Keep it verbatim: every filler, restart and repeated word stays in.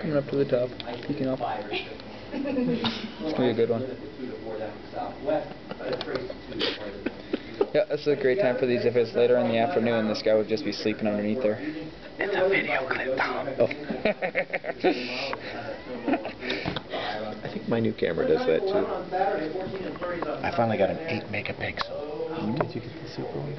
Coming up to the top, peeking up. It's going to be a good one. Yeah, this is a great time for these. If it's later in the afternoon, this guy would just be sleeping underneath there. It's a video clip, Tom. Oh. I think my new camera does that too. I finally got an eight megapixel. Mm-hmm. Did you get the super one?